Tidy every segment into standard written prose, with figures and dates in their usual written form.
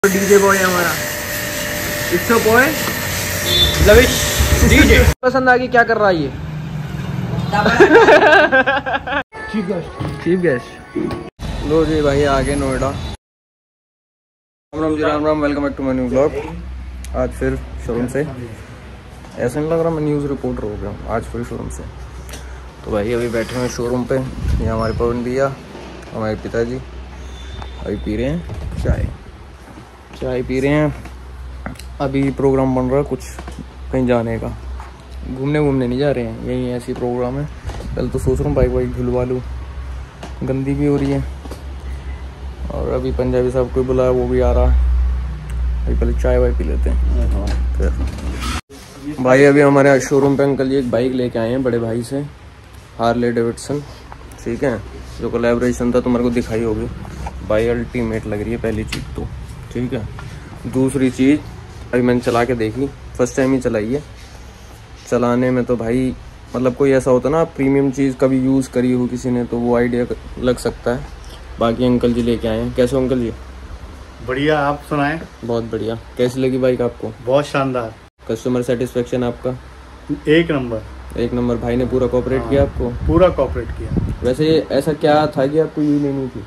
DJ boy है हमारा, it's boy lavish DJ. पसंद आ गई? क्या कर रहा है ये? Chief guest. लो जी भाई आगे Noida. Ram Ram ji, Ram Ram, welcome back to my new blog. आज फिर शोरूम से, ऐसा नहीं लग रहा मैं न्यूज़ रिपोर्टर हो गया हूँ। आज फिर शोरूम से। तो भाई अभी बैठे हुए शोरूम पे। ये हमारे पवन भैया, हमारे पिताजी अभी पी रहे हैं चाय पी रहे हैं। अभी प्रोग्राम बन रहा है कुछ कहीं जाने का, घूमने नहीं जा रहे हैं, यही ऐसी प्रोग्राम है। कल तो सोच रहा हूँ बाइक धुलवा लूँ, गंदी भी हो रही है। और अभी पंजाबी साहब को बुलाया, वो भी आ रहा है। अभी पहले चाय वाय पी लेते हैं फिर। भाई अभी हमारे शोरूम पे अंकल जी एक बाइक लेके आए हैं बड़े भाई से, हार्ले डेविडसन, ठीक है। जो कोलैबोरेशन था तो मेरे को दिखाई होगी। बाइक अल्टीमेट लग रही है पहली चीज़ तो, ठीक है। दूसरी चीज़ अभी मैंने चला के देखी, फर्स्ट टाइम ही चलाई है। चलाने में तो भाई मतलब कोई ऐसा होता ना, प्रीमियम चीज़ कभी यूज़ करी हो किसी ने तो वो आइडिया लग सकता है। बाकी अंकल जी लेके आए हैं। कैसे हो अंकल जी? बढ़िया, आप सुनाएं? बहुत बढ़िया। कैसी लगी बाइक आपको? बहुत शानदार। कस्टमर सेटिस्फेक्शन आपका? एक नंबर। भाई ने पूरा कोऑपरेट किया आपको? पूरा कोऑपरेट किया। वैसे ऐसा क्या था कि आपको ये लेनी थी?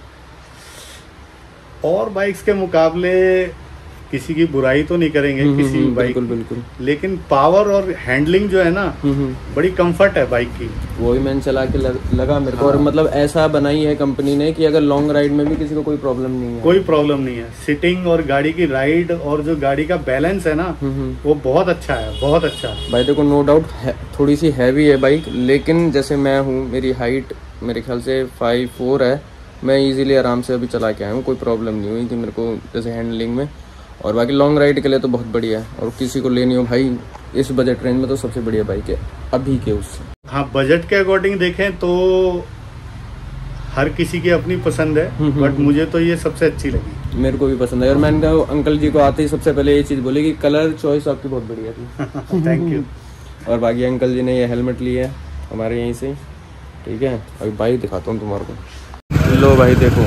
और बाइक्स के मुकाबले किसी की बुराई तो नहीं करेंगे किसी बाइक, बिल्कुल। लेकिन पावर और हैंडलिंग जो है ना, बड़ी कंफर्ट है बाइक की। वही मैंने चला के लगा मेरे को। और मतलब ऐसा बनाई है कंपनी ने कि अगर लॉन्ग राइड में भी किसी को कोई प्रॉब्लम नहीं है। कोई प्रॉब्लम नहीं है। सिटिंग और गाड़ी की राइड और जो गाड़ी का बैलेंस है ना, वो बहुत अच्छा है, बहुत अच्छा है। भाई देखो नो डाउट थोड़ी सी हैवी है बाइक, लेकिन जैसे मैं हूँ, मेरी हाइट मेरे ख्याल से 5'4" है। मैं इजीली आराम से अभी चला के आया हूँ, कोई प्रॉब्लम नहीं हुई थी मेरे को जैसे हैंडलिंग में। और बाकी लॉन्ग राइड के लिए तो बहुत बढ़िया है। और किसी को लेनी हो भाई इस बजट रेंज में तो सबसे बढ़िया बाइक है अभी के उससे। हाँ, बजट के अकॉर्डिंग देखें तो हर किसी की अपनी पसंद है, बट मुझे तो ये सबसे अच्छी लगी। मेरे को भी पसंद है। और मैंने कहा अंकल जी को आते ही सबसे पहले ये चीज़ बोली कि कलर चॉइस आपकी बहुत बढ़िया थी। Thank you. और बाकी अंकल जी ने ये हेलमेट लिया है हमारे यहीं से, ठीक है। अभी बाइक दिखाता हूँ तुम्हारे को। लो भाई देखो,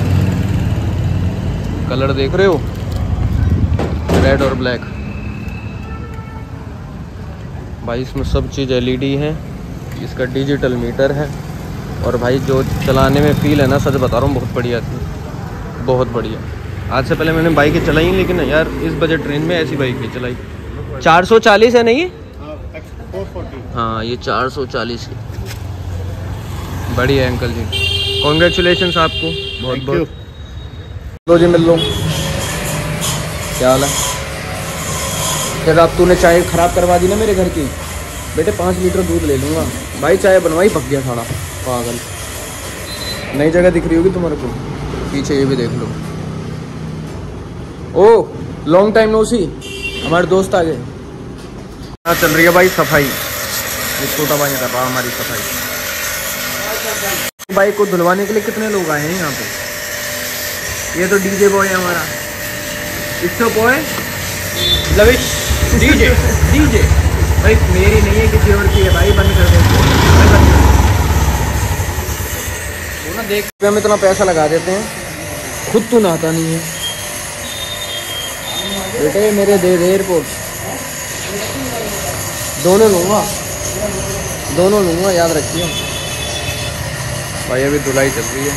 कलर देख रहे हो, रेड और ब्लैक। भाई इसमें सब चीज़ LED है, इसका डिजिटल मीटर है। और भाई जो चलाने में फील है ना, सच बता रहा हूँ बहुत बढ़िया थी, बहुत बढ़िया। आज से पहले मैंने बाइकें चलाई, लेकिन यार इस बजट रेंज में ऐसी बाइक नहीं चलाई। 440 है नहीं? हाँ ये 440 है। बढ़िया है अंकल जी, कॉन्ग्रेचुलेशंस आपको बहुत बहुत। लो जी मिल लो, क्या हाल है? फिर आप तूने चाय ख़राब करवा दी ना मेरे घर की। बेटे 5 लीटर दूध ले लूँगा भाई, चाय बनवाई पक गया सारा पागल। नई जगह दिख रही होगी तुम्हारे को, पीछे ये भी देख लो। Oh long time no see, हमारे दोस्त आ गए। यहाँ चल रही है भाई सफाई, ये छोटा भाई कर रहा हमारी सफाई। बाइक को धुलवाने के लिए कितने लोग आए हैं यहाँ पे। ये तो डीजे बॉय है हमारा, इट्स बॉय लविश डीजे। भाई मेरी नहीं है, किसी और की है भाई। बंद कर दो वो ना, देख हम इतना पैसा लगा देते हैं, खुद तो नहाता नहीं है। बेटे मेरे दे एयरपोर्ट, दोनों लूँगा याद रखिए भाई। अभी धुलाई चल रही है,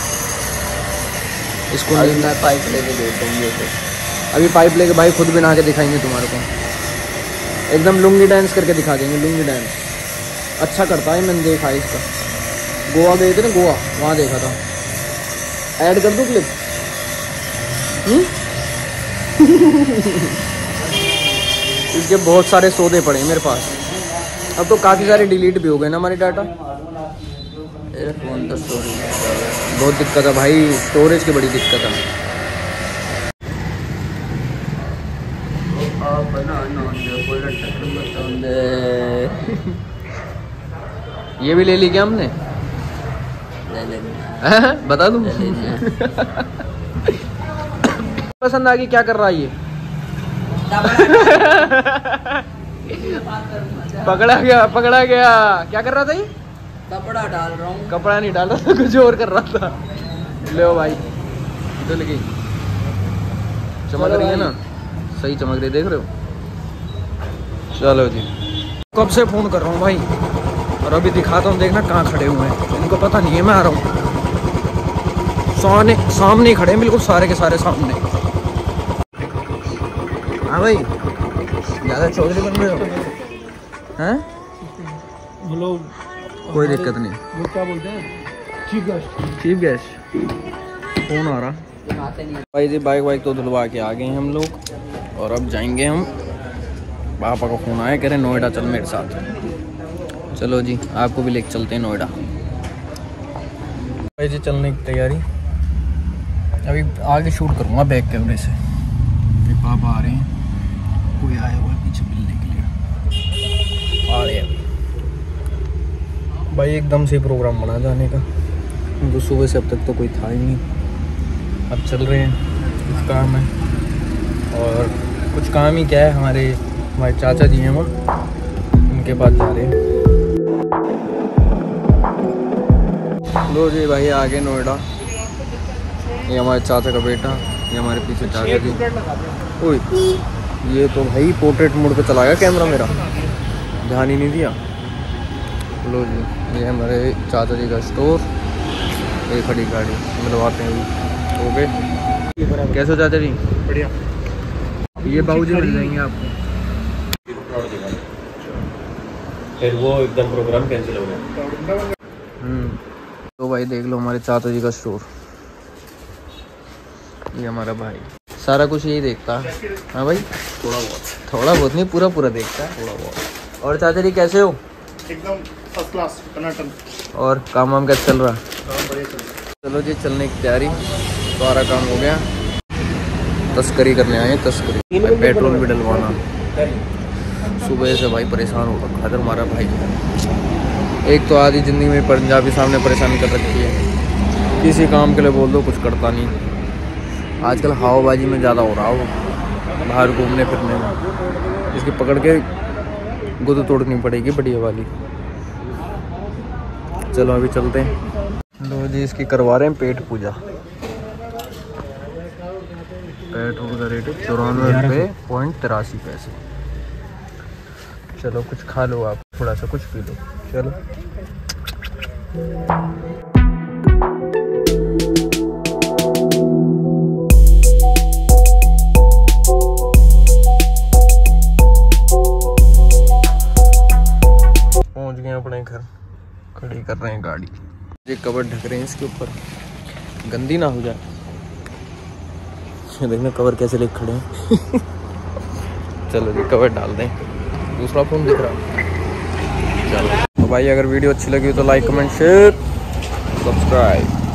इसको मैं पाइप लेके देता हूँ। ये अभी पाइप लेके भाई खुद भी नहा के दिखाएंगे तुम्हारे को, एकदम लुंगी डांस करके दिखा देंगे। लुंगी डांस अच्छा करता है, मैंने देखा है इसका। गोवा गए थे ना, गोवा, वहाँ देखा था। ऐड कर दूँ क्लिप? इसके बहुत सारे सौदे पड़े हैं मेरे पास। अब तो काफ़ी सारे डिलीट भी हो गए ना हमारी डाटा। फोन तो स्टोरेज बहुत दिक्कत है भाई, स्टोरेज की बड़ी दिक्कत है। ये भी ले ली क्या हमने? बता दूं? पसंद आ गई? क्या कर रहा है ये? पकड़ा गया। क्या कर रहा था ये? कपड़ा डाल रहा हूँ। कपड़ा नहीं डाल रहा था, कुछ और कर रहा था। ले भाई, धुल गई। चमक रही है ना, सही चमक रही, देख रहे हो। चलो जी, कब से फ़ोन कर रहा हूँ भाई, और अभी दिखाता हूँ, देखना कहाँ खड़े हुए हैं, इनको पता नहीं है मैं आ रहा हूँ। सामने ही खड़े हैं बिल्कुल, सारे के सारे सामने। हाँ भाई, ज़्यादा चौधरी बन रहे हो हैं? हेलो, कोई दिक्कत नहीं। वो क्या बोलते हैं, चीफ गेस्ट फ़ोन आ रहा भाई जी। बाइक तो धुलवा के आ गए हैं हम लोग, और अब जाएंगे हम। पापा का फ़ोन आया, कह रहे नोएडा चल मेरे साथ। चलो जी, आपको भी लेके चलते हैं नोएडा। भाई जी चलने की तैयारी, अभी आगे शूट करूँगा बैक कैमरे से। पापा आ रहे हैं, कोई आया हुआ है पीछे मिलने के लिए, आ रहे हैं भाई। एकदम से प्रोग्राम बना जाने का, तो सुबह से अब तक तो कोई था ही नहीं। अब चल रहे हैं, कुछ काम है, और कुछ काम ही क्या है, हमारे चाचा जी हैं वो, उनके पास जा रहे हैं। लो जी भाई, आगे नोएडा। ये हमारे चाचा का बेटा, ये हमारे पीछे चाचा जी। ओए, ये तो भाई पोर्ट्रेट मोड पे चला गया कैमरा मेरा, ध्यान ही नहीं दिया। लो जी, ये हमारे चाचा जी का स्टोर, ये खड़ी गाड़ी मिलवाते हैं। ओके, कैसे हो चाचा जी? बढ़िया। ये बाबूजी मिल जाएंगे आपको। फिर वो एकदम प्रोग्राम कैंसिल हो गया। तो भाई देख लो हमारे चाचा जी का स्टोर, ये हमारा भाई सारा कुछ यही देखता है। हाँ भाई, थोड़ा बहुत नहीं, पूरा देखता है, थोड़ा बहुत। और चाचा जी कैसे हो? एकदम फर्स्ट क्लास टनाटन। और काम वाम कैसे चल रहा है? चलो जी, चलने की तैयारी, सारा काम हो गया। तस्करी करने आए हैं, तस्करी। पेट्रोल भी डलवाना। सुबह से भाई परेशान हो रखा है हमारा भाई। एक तो आधी ज़िंदगी में पंजाबी सामने परेशान कर रखी है, किसी काम के लिए बोल दो कुछ करता नहीं। आजकल हवाबाजी में ज़्यादा हो रहा हो, बाहर घूमने फिरने में। इसकी पकड़ के गुद तोड़नी पड़ेगी बढ़िया वाली। चलो अभी चलते हैं। लो जी, इसकी करवा रहे हैं पेट पूजा। पेट्रोल का रेट है 94.83 चलो कुछ खा लो आप, थोड़ा सा कुछ पी लो। चलो पहुंच गए अपने घर, खड़ी कर रहे हैं गाड़ी। ये कवर ढक रहे हैं इसके ऊपर, गंदी ना हो जाए। देखना कवर कैसे लेके खड़े हैं। चलो जी, कवर डाल दें। दूसरा फोन दिख रहा है। चलो तो भाई, अगर वीडियो अच्छी लगी तो लाइक कमेंट शेयर सब्सक्राइब।